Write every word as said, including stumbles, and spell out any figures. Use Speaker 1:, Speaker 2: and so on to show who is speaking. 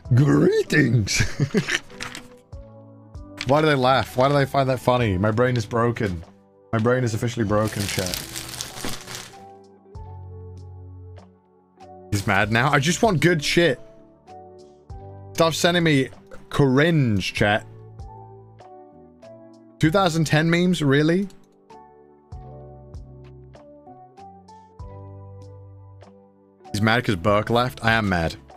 Speaker 1: Greetings. Why do they laugh? Why do they find that funny? My brain is broken. My brain is officially broken, chat. He's mad now? I just want good shit. Stop sending me cringe, chat. two thousand ten memes? Really? He's mad because Burke left? I am mad.